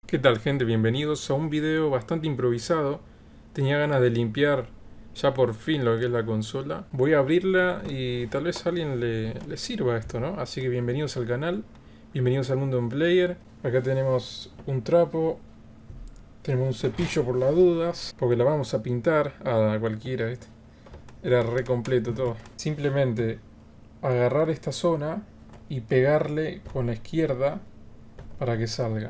¿Qué tal, gente? Bienvenidos a un video bastante improvisado. Tenía ganas de limpiar ya por fin lo que es la consola. Voy a abrirla y tal vez a alguien le sirva esto, ¿no? Así que bienvenidos al canal, bienvenidos al mundo en player. Acá tenemos un trapo, tenemos un cepillo por las dudas, porque la vamos a pintar a cualquiera, ¿viste? Era re completo todo. Simplemente agarrar esta zona y pegarle con la izquierda para que salga.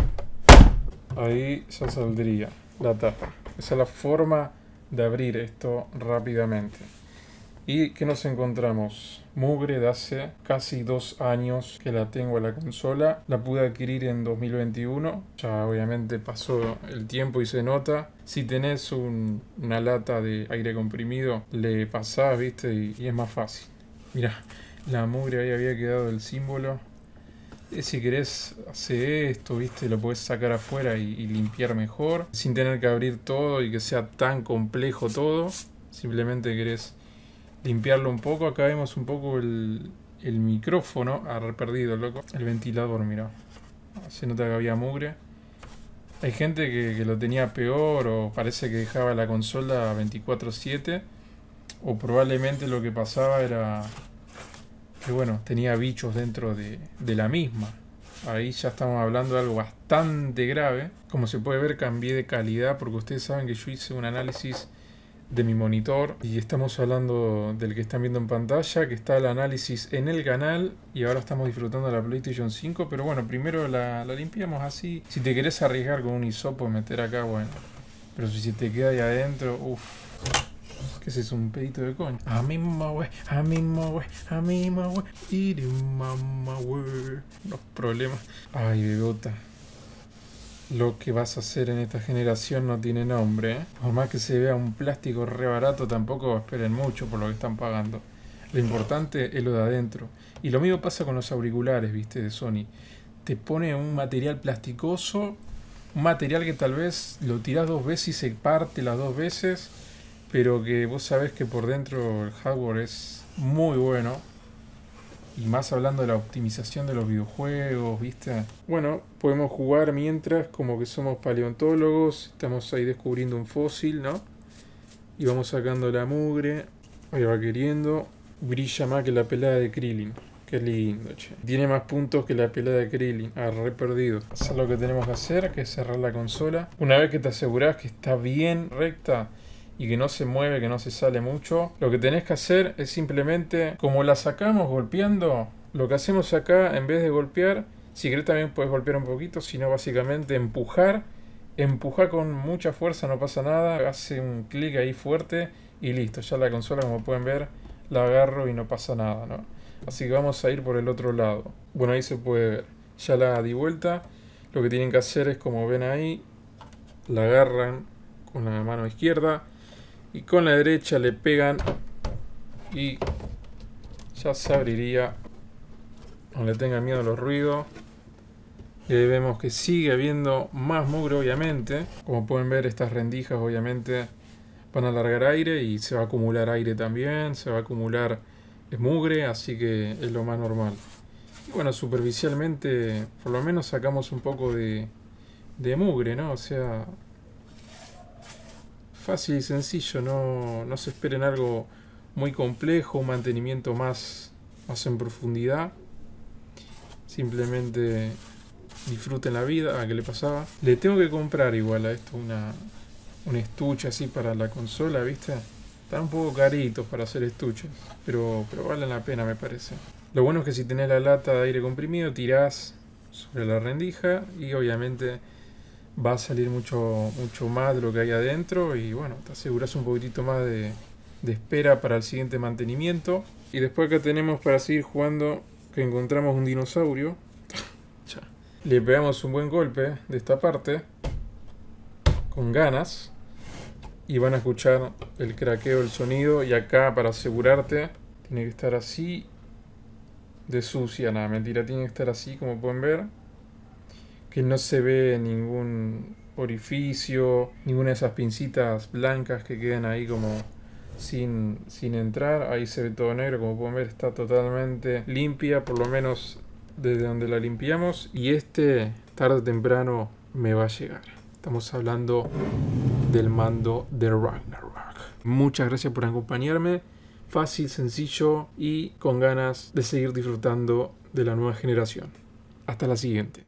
Ahí ya saldría la tapa. Esa es la forma de abrir esto rápidamente. ¿Y qué nos encontramos? Mugre de hace casi 2 años que la tengo en la consola. La pude adquirir en 2021. Ya obviamente pasó el tiempo y se nota. Si tenés una lata de aire comprimido, le pasás, viste, y es más fácil. Mirá, la mugre ahí había quedado el símbolo. Si querés hacer esto, viste, lo podés sacar afuera y limpiar mejor, sin tener que abrir todo y que sea tan complejo todo. Simplemente querés limpiarlo un poco. Acá vemos un poco el micrófono, perdido, loco. El ventilador, mira. Se nota que había mugre. Hay gente que lo tenía peor o parece que dejaba la consola 24/7. O probablemente lo que pasaba era que bueno, tenía bichos dentro de la misma. Ahí ya estamos hablando de algo bastante grave. Como se puede ver, cambié de calidad porque ustedes saben que yo hice un análisis de mi monitor y estamos hablando del que están viendo en pantalla, que está el análisis en el canal y ahora estamos disfrutando de la PlayStation 5, pero bueno, primero la limpiamos así. Si te querés arriesgar con un hisopo y meter acá, bueno, pero si te queda ahí adentro, uff. ¿Qué es eso? Un pedito de coño. A mi mamá, güey. A mi mamá, güey. A mi mamá, güey. Y de mamá, güey. Los problemas. Ay, bebota. Lo que vas a hacer en esta generación no tiene nombre, ¿eh? Por más que se vea un plástico re barato, tampoco esperen mucho por lo que están pagando. Lo importante es lo de adentro. Y lo mismo pasa con los auriculares, viste, de Sony. Te pone un material plasticoso, un material que tal vez lo tirás 2 veces y se parte las 2 veces, pero que vos sabés que por dentro el hardware es muy bueno. Y más hablando de la optimización de los videojuegos, ¿viste? Bueno, podemos jugar mientras como que somos paleontólogos. Estamos ahí descubriendo un fósil, ¿no? Y vamos sacando la mugre. Ahí va queriendo. Brilla más que la pelada de Krillin. Qué lindo, che. Tiene más puntos que la pelada de Krillin. Ah, re perdido. Hacer lo que tenemos que hacer, que es cerrar la consola. Una vez que te asegurás que está bien recta y que no se mueve, que no se sale mucho, lo que tenés que hacer es simplemente, como la sacamos golpeando, lo que hacemos acá, en vez de golpear, si querés también puedes golpear un poquito, sino básicamente empujar con mucha fuerza, no pasa nada, hace un clic ahí fuerte y listo, ya la consola, como pueden ver, la agarro y no pasa nada, ¿no? Así que vamos a ir por el otro lado. Bueno, ahí se puede ver, ya la di vuelta. Lo que tienen que hacer es, como ven ahí, la agarran con la mano izquierda y con la derecha le pegan y ya se abriría. No le tengan miedo a los ruidos. Y ahí vemos que sigue habiendo más mugre, obviamente. Como pueden ver, estas rendijas obviamente van a largar aire y se va a acumular aire también, se va a acumular mugre, así que es lo más normal. Y bueno, superficialmente por lo menos sacamos un poco de mugre, ¿no? O sea, fácil y sencillo, no se esperen algo muy complejo, un mantenimiento más en profundidad. Simplemente disfruten la vida. ¿A qué le pasaba? Le tengo que comprar igual a esto un estuche así para la consola, ¿viste? Están un poco caritos para hacer estuches, pero valen la pena, me parece. Lo bueno es que si tenés la lata de aire comprimido, tirás sobre la rendija y obviamente va a salir mucho más de lo que hay adentro y bueno, te aseguras un poquitito más de espera para el siguiente mantenimiento. Y después acá tenemos, para seguir jugando, que encontramos un dinosaurio. Le pegamos un buen golpe de esta parte con ganas y van a escuchar el craqueo del sonido. Y acá, para asegurarte, tiene que estar así de sucia. Nada, mentira, tiene que estar así, como pueden ver, que no se ve ningún orificio, ninguna de esas pincitas blancas que quedan ahí como sin entrar. Ahí se ve todo negro, como pueden ver, está totalmente limpia, por lo menos desde donde la limpiamos. Y tarde o temprano me va a llegar. Estamos hablando del mando de Ragnarok. Muchas gracias por acompañarme. Fácil, sencillo y con ganas de seguir disfrutando de la nueva generación. Hasta la siguiente.